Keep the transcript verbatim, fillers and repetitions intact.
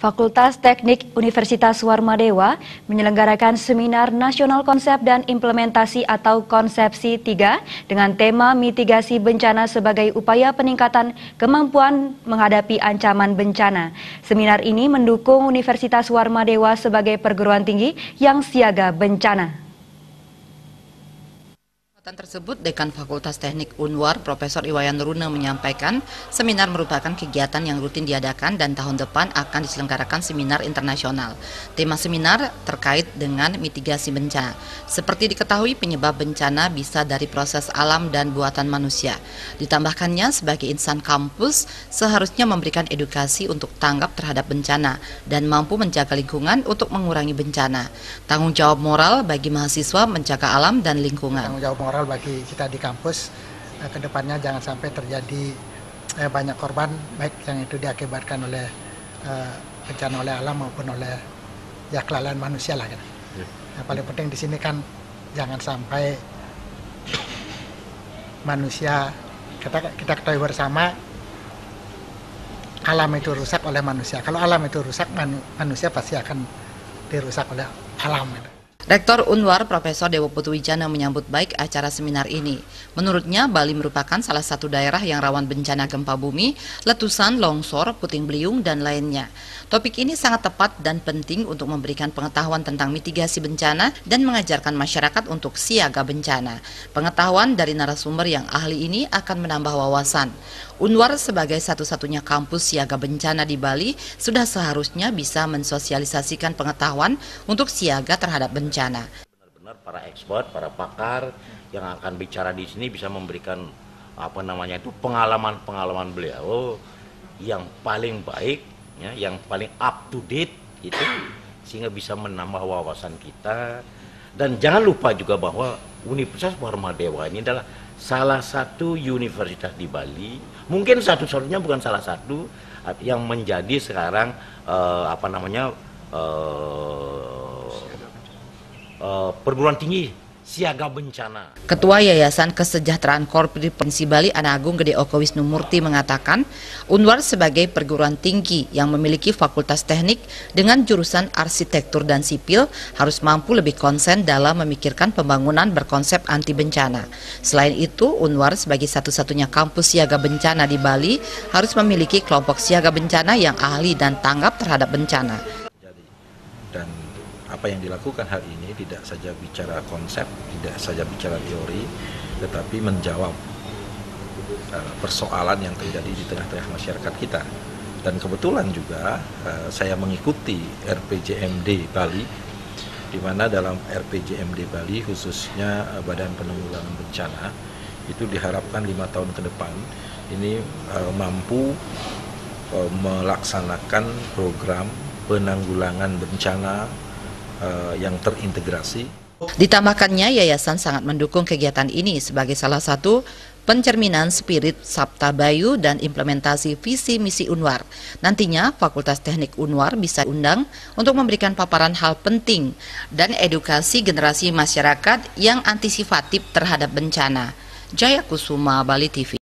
Fakultas Teknik Universitas Warmadewa menyelenggarakan Seminar Nasional Konsep dan Implementasi atau Konsepsi tiga dengan tema mitigasi bencana sebagai upaya peningkatan kemampuan menghadapi ancaman bencana. Seminar ini mendukung Universitas Warmadewa sebagai perguruan tinggi yang siaga bencana. Kesempatan tersebut, Dekan Fakultas Teknik Unwar, Profesor Iwayan Runa menyampaikan, seminar merupakan kegiatan yang rutin diadakan dan tahun depan akan diselenggarakan seminar internasional. Tema seminar terkait dengan mitigasi bencana. Seperti diketahui, penyebab bencana bisa dari proses alam dan buatan manusia. Ditambahkannya, sebagai insan kampus, seharusnya memberikan edukasi untuk tanggap terhadap bencana dan mampu menjaga lingkungan untuk mengurangi bencana. Tanggung jawab moral bagi mahasiswa menjaga alam dan lingkungan. Tanggung jawab moral bagi kita di kampus, eh, ke depannya jangan sampai terjadi eh, banyak korban, baik yang itu diakibatkan oleh eh, bencana oleh alam maupun oleh ya kelalaian manusia lah. Kan. Ya. Yang paling penting di sini kan jangan sampai manusia, kita kita ketahui bersama alam itu rusak oleh manusia. Kalau alam itu rusak, manu, manusia pasti akan dirusak oleh alam. Gitu. Rektor Unwar, Profesor Dewo Putuwijana menyambut baik acara seminar ini. Menurutnya, Bali merupakan salah satu daerah yang rawan bencana gempa bumi, letusan, longsor, puting beliung, dan lainnya. Topik ini sangat tepat dan penting untuk memberikan pengetahuan tentang mitigasi bencana dan mengajarkan masyarakat untuk siaga bencana. Pengetahuan dari narasumber yang ahli ini akan menambah wawasan. Unwar sebagai satu-satunya kampus siaga bencana di Bali sudah seharusnya bisa mensosialisasikan pengetahuan untuk siaga terhadap bencana. Benar-benar para expert, para pakar yang akan bicara di sini bisa memberikan apa namanya itu pengalaman-pengalaman beliau yang paling baik, ya, yang paling up to date itu, sehingga bisa menambah wawasan kita. Dan jangan lupa juga bahwa Universitas Warmadewa ini adalah salah satu universitas di Bali, mungkin satu-satunya, bukan salah satu, yang menjadi sekarang uh, apa namanya uh, uh, perguruan tinggi siaga bencana. Ketua Yayasan Kesejahteraan Korpri Provinsi Bali, Ana Agung Gede Oko Wisnumurti mengatakan, Unwar sebagai perguruan tinggi yang memiliki fakultas teknik dengan jurusan arsitektur dan sipil harus mampu lebih konsen dalam memikirkan pembangunan berkonsep anti bencana. Selain itu, Unwar sebagai satu-satunya kampus siaga bencana di Bali harus memiliki kelompok siaga bencana yang ahli dan tanggap terhadap bencana. Dan apa yang dilakukan hari ini tidak saja bicara konsep, tidak saja bicara teori, tetapi menjawab uh, persoalan yang terjadi di tengah-tengah masyarakat kita. Dan kebetulan juga uh, saya mengikuti R P J M D Bali, di mana dalam R P J M D Bali khususnya uh, Badan Penanggulangan Bencana itu diharapkan lima tahun ke depan ini uh, mampu uh, melaksanakan program penanggulangan bencana yang terintegrasi. Ditambahkannya, yayasan sangat mendukung kegiatan ini sebagai salah satu pencerminan spirit Sabta Bayu dan implementasi visi misi Unwar. Nantinya, Fakultas Teknik Unwar bisa undang untuk memberikan paparan hal penting dan edukasi generasi masyarakat yang antisipatif terhadap bencana. Jaya Kusuma, Bali T V.